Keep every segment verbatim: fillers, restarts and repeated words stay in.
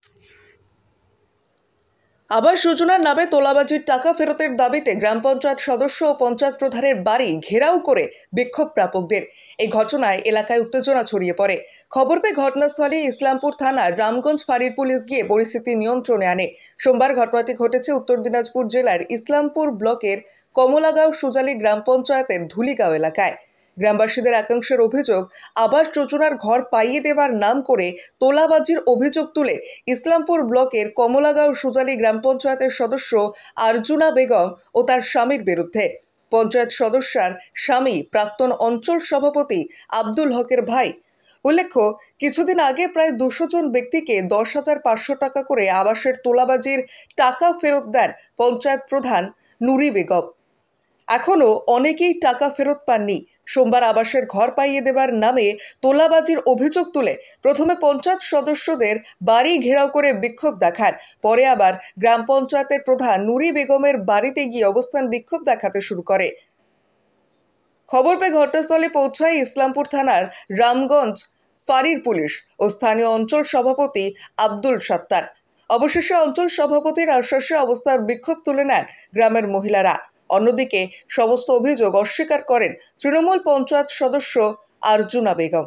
আবাস যোজনার নামে তোলাবাজির টাকা ফেরতের দাবিতে গ্রাম পঞ্চায়েত সদস্য ও পঞ্চায়েত প্রধানের বাড়ি ঘেরাও করে বিক্ষোভ প্রাপকদের। এই ঘটনায় এলাকায় উত্তেজনা ছড়িয়ে পড়ে। খবর পেয়ে ঘটনাস্থলে ইসলামপুর থানার রামগঞ্জ ফাঁড়ির পুলিশ গিয়ে পরিস্থিতি নিয়ন্ত্রণে আনে। সোমবার ঘটনাটি ঘটেছে উত্তর দিনাজপুর জেলার ইসলামপুর ব্লকের কমলাগাঁও সুজালি গ্রাম পঞ্চায়েতের ধুলিগাঁও এলাকায়। গ্রামবাসীদের একাংশের অভিযোগ, আবাস যোজনার ঘর পাইয়ে দেওয়ার নাম করে তোলাবাজির অভিযোগ তুলে ইসলামপুর ব্লকের কমলাগাঁও সুজালি গ্রাম পঞ্চায়েতের সদস্য আরজুনা বেগম ও তার স্বামীর বিরুদ্ধে। পঞ্চায়েত সদস্যার স্বামী প্রাক্তন অঞ্চল সভাপতি আব্দুল হকের ভাই। উল্লেখ্য, কিছুদিন আগে প্রায় দুশো জন ব্যক্তিকে দশ হাজার পাঁচশো টাকা করে আবাসের তোলাবাজির টাকা ফেরত দেন পঞ্চায়েত প্রধান নুরি বেগম। এখনও অনেকেই টাকা ফেরত পাননি। সোমবার আবাসের ঘর পাইয়ে দেওয়ার নামে তোলাবাজির অভিযোগ তুলে প্রথমে পঞ্চায়েত সদস্যদের বাড়ি ঘেরাও করে বিক্ষোভ দেখান। পরে আবার গ্রাম পঞ্চায়েতের প্রধান নুরি বেগমের বাড়িতে গিয়ে অবস্থান বিক্ষোভ দেখাতে শুরু করে। খবর পেয়ে ঘটনাস্থলে পৌঁছায় ইসলামপুর থানার রামগঞ্জ ফাঁড়ির পুলিশ ও স্থানীয় অঞ্চল সভাপতি আব্দুল সত্তার। অবশেষে অঞ্চল সভাপতির আশ্বাসে অবস্থার বিক্ষোভ তুলে নেন গ্রামের মহিলারা। অন্যদিকে সমস্ত অভিযোগ অস্বীকার করেন তৃণমূল পঞ্চায়েত সদস্য আরজুনা বেগম।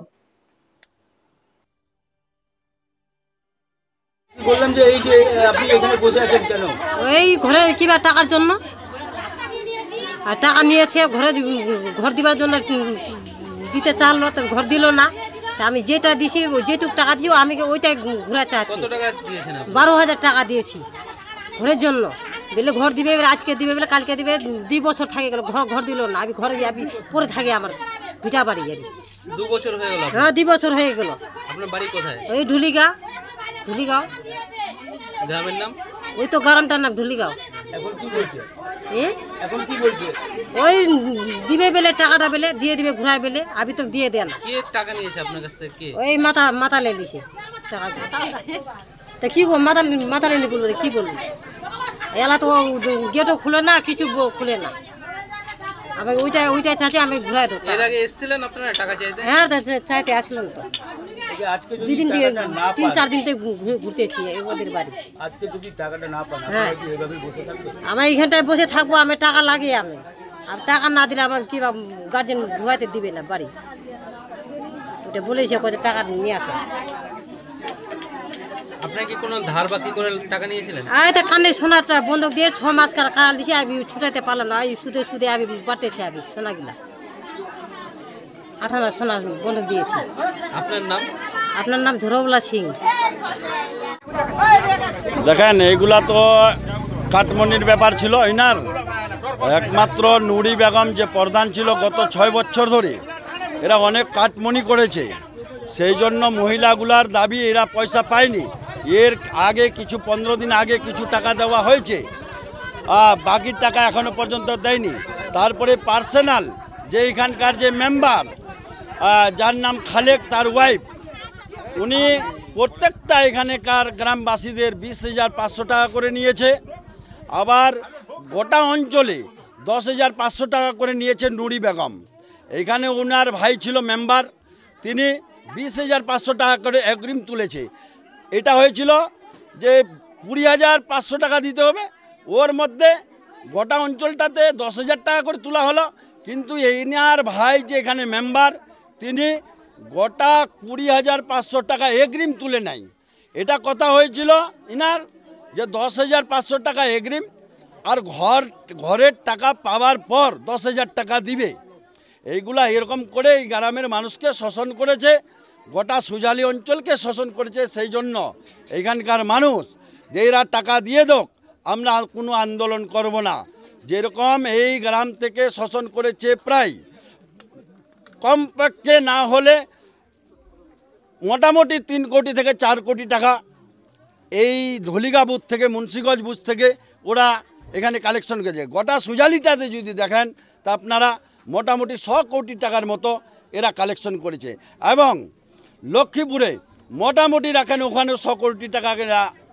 বললাম যে এই যে আপনি এখানে বসে আছেন কেন? ওই ঘরে কিবা টাকার জন্য, আর টাকা নিয়েছে ঘরে ঘর দিবার জন্য, দিতে চাইলো তো ঘর দিল না। তা আমি যেটা দিছি যেটুক টাকা দিও আমি ওইটাই ঘুরা চাচ্ছি। কত টাকা দিয়েছেন আপনি? বারো হাজার টাকা দিয়েছি ঘরের জন্য। বলে ঘর দিবে, আজকে দিবে বলে কালকে দিবে, দুই বছর থাকে গেল ঘর ঘর দিল না। আমি ঘরে আমি পরে থাকি আমার ভিটা বাড়ি। আর দু বছর হয়ে গেল? হ্যাঁ, দুই বছর হয়ে গেল। আপনার বাড়ি কোথায়? ওই ঢুলিগাঁও। ঢুলিগাঁও গ্রামের নাম? ওই তো গ্রামটার নাম ঢুলিগাঁও। এখন কি বলছে? এ এখন কি বলছে? ওই দিবে বেলে টাকাটা বেলে দিয়ে দিবে ঘুরাই বেলে, আমি তো দিয়ে দেন। কে টাকা নিয়েছে আপনার কাছ থেকে? কে? ওই মাথা মাথা লে দিছে টাকা। তা কি মাথা মাথা লেনি বলবো, কি বলবো? এলা তো গেটও খুলে না, কিছু খুলে না। আমি ওইটা ওইটা চাইতে আমি ঘুরাই দেবো। এর আগে এসেছিলেন আপনারা টাকা চাইতে? হ্যাঁ, চাইতে আসলেন তো। দুই দিন দিয়ে তিন চার দিন থেকে ঘুরতেছি ওদের বাড়ি। আজকে যদি টাকাটা না পান হ্যাঁ, আপনারা কি এভাবে বসে থাকবেন? আমি এইখানটায় বসে থাকবো। আমি টাকা লাগে, আমি আর টাকা না দিলে আমার কি গার্জেন ঢুকাইতে দিবে না বাড়ি। ওটা বলেছে কত টাকা নিয়ে আসে। আপনার কি কোনো ধার বাকি করে টাকা নিয়েছিলেন? আয় তা কানে সোনাটা বন্ধক দিয়ে ছ মাস কাল দিছি, আমি ছুটাইতে পারলাম না। সুদে সুদে আমি বাড়তেছি, আমি সোনাগুলা আঠানা সোনা বন্ধক দিয়েছি। আপনার নাম? আপনার নাম ধরবলা সিং। দেখেন, এইগুলা তো কাটমনির ব্যাপার ছিল এনার। একমাত্র নুরি বেগম যে প্রধান ছিল গত ছয় বছর ধরে, এরা অনেক কাটমনি করেছে। সেই জন্য মহিলাগুলার দাবি এরা পয়সা পায়নি। এর আগে কিছু পনেরো দিন আগে কিছু টাকা দেওয়া হয়েছে, বাকির টাকা এখনো পর্যন্ত দেয়নি। তারপরে পার্সোনাল যে এখানকার যে মেম্বার, যার নাম খালেক, তার ওয়াইফ, উনি প্রত্যেকটা এখানেকার গ্রামবাসীদের বিশ হাজার পাঁচশো টাকা করে নিয়েছে। আবার গোটা অঞ্চলে দশ হাজার পাঁচশো টাকা করে নিয়েছে নুরি বেগম। এখানে ওনার ভাই ছিল মেম্বার, তিনি বিশ হাজার পাঁচশো টাকা করে অগ্রিম তুলেছে। এটা হয়েছিল যে কুড়ি হাজার পাঁচশো টাকা দিতে হবে, ওর মধ্যে গোটা অঞ্চলটাতে দশ হাজার টাকা করে তোলা হলো। কিন্তু এইনার ভাই যে এখানে মেম্বার, তিনি গোটা কুড়ি হাজার পাঁচশো টাকা এগ্রিম তুলে নেয়। এটা কথা হয়েছিল ইনার যে দশ হাজার পাঁচশো টাকা এগ্রিম, আর ঘর ঘরের টাকা পাওয়ার পর দশ হাজার টাকা দিবে। এইগুলা এরকম করে এই গ্রামের মানুষকে শোষণ করেছে, গোটা সুজালি অঞ্চলকে শোষণ করেছে। সেই জন্য এইখানকার মানুষ যে এরা টাকা দিয়ে দোক, আমরা কোনো আন্দোলন করব না। যেরকম এই গ্রাম থেকে শোষণ করেছে, প্রায় কমপক্ষে না হলে মোটামুটি তিন কোটি থেকে চার কোটি টাকা এই ধলিগাঁ বুথ থেকে, মুন্সিগঞ্জ বুথ থেকে ওরা এখানে কালেকশন করেছে। গোটা সুজালিটাতে যদি দেখেন তা আপনারা মোটামুটি ছ কোটি টাকার মতো এরা কালেকশন করেছে। এবং লক্ষ্মীপুরে মোটামুটি রাখেন ওখানে ছ কোটি টাকা এরা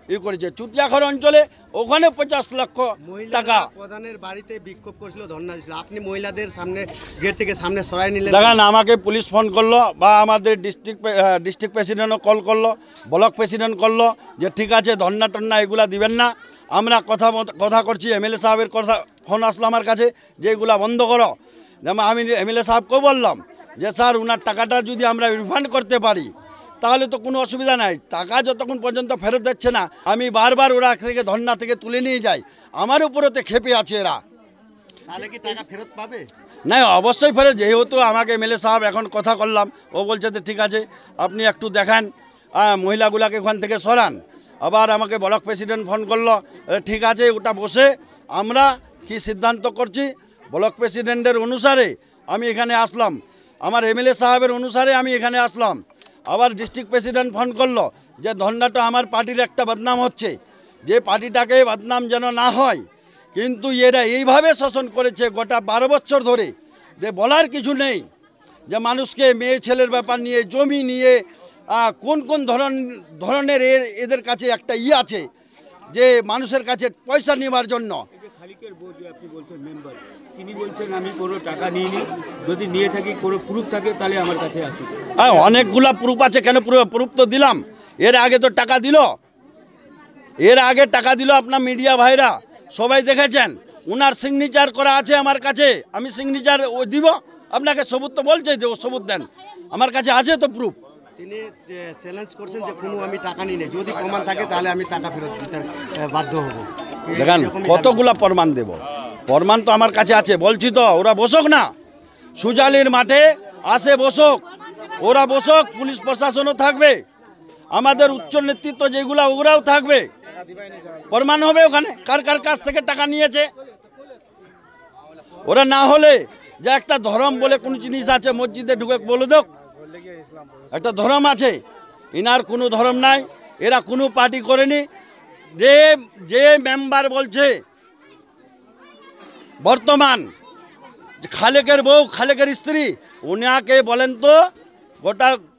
ই করেছে। চুতিয়াখর অঞ্চলে ওখানে পঞ্চাশ লক্ষ টাকা। প্রধানের বাড়িতে বিক্ষোভ করেছিল, ধর্ণা দিয়েছিল, আপনি মহিলাদের সামনে গেট থেকে সামনে সরাই নিলেন। দেখেন, আমাকে পুলিশ ফোন করলো বা আমাদের ডিস্ট্রিক্ট ডিস্ট্রিক্ট প্রেসিডেন্টও কল করলো, ব্লক প্রেসিডেন্ট করলো যে ঠিক আছে ধর্ণা টন্না এগুলা দিবেন না, আমরা কথা মত- কথা করছি। এমএলএ সাহেবের কথা ফোন আসলো আমার কাছে যে এগুলা বন্ধ করো। যেমন আমি এমএলএ সাহেবকেও বললাম যে স্যার ওনার টাকাটা যদি আমরা রিফান্ড করতে পারি তাহলে তো কোনো অসুবিধা নাই, টাকা যতক্ষণ পর্যন্ত ফেরত দিচ্ছে না আমি বারবার ওরা থেকে ধর্ণা থেকে তুলে নিয়ে যাই। আমার উপরেতে খেপে আছে এরা। তাহলে কি টাকা ফেরত পাবে? না, অবশ্যই ফেরত, যেহেতু আমাকে এমএলএ সাহেব এখন কথা করলাম, ও বলছে যে ঠিক আছে আপনি একটু দেখান, আহ, মহিলাগুলাকে ওখান থেকে সরান। আবার আমাকে ব্লক প্রেসিডেন্ট ফোন করলো, এ, ঠিক আছে ওটা বসে আমরা কি সিদ্ধান্ত করছি ব্লক প্রেসিডেন্টের অনুসারে আমি এখানে আসলাম, আমার এমএলএ সাহেবের অনুসারে আমি এখানে আসলাম। আবার ডিস্ট্রিক্ট প্রেসিডেন্ট ফোন করলো যে ধর্নাটা আমার পার্টির একটা বদনাম হচ্ছে, যে পার্টিটাকে বদনাম যেন না হয়। কিন্তু এরা এইভাবে শোষণ করেছে গোটা বারো বছর ধরে যে বলার কিছু নেই, যে মানুষকে মেয়ে ছেলের ব্যাপার নিয়ে, জমি নিয়ে আহ, কোন কোন ধরন ধরনের এর এদের কাছে একটা ই আছে যে মানুষের কাছে পয়সা নেওয়ার জন্য। খালিকের বউ যে আপনি বলছেন মেম্বার, তিনি বলছেন আমি কোনো টাকা নিইনি, যদি নিয়ে থাকি কোনো প্রুফ থাকে তাহলে আমার কাছে আসুন। হ্যাঁ, অনেকগুলা প্রুফ আছে, কেন প্রুফ তো দিলাম। এর আগে তো টাকা দিল, এর আগে টাকা দিল, আপনার মিডিয়া ভাইরা সবাই দেখেছেন, ওনার সিগনেচার করা আছে আমার কাছে, আমি সিগনেচার ও দিব আপনাকে, সবুত তো বলছে যে ও সবুত দেন, আমার কাছে আছে তো প্রুফ। তিনি চ্যালেঞ্জ করছেন যে কোনো আমি টাকা নিই, যদি প্রমাণ থাকে তাহলে আমি টাকা ফেরত দিতে আহ, বাধ্য হব। দেখেন এরকমই দাবি। কতগুলা প্রমাণ দেব, প্রমাণ তো আমার কাছে আছে, বলছি তো ওরা বসুক না, সুজালির মাঠে আসে বসুক, ওরা বসুক, পুলিশ প্রশাসনও থাকবে, আমাদের উচ্চ নেতৃত্ব যেগুলা ওরাও থাকবে, প্রমাণ হবে ওখানে কার কার কাছ থেকে টাকা নিয়েছে। ওরা না হলে যে একটা ধর্ম বলে কোন জিনিস আছে মসজিদে ঢুকে বলে দেখ, একটা ধর্ম আছে, ইনার কোনো ধর্ম নাই, এরা কোনো পার্টি করেনি। যে যে মেম্বার বলছে বর্তমান যে খালেকের বউ, খালেকের স্ত্রী, উনাকে বলেন তো গোটা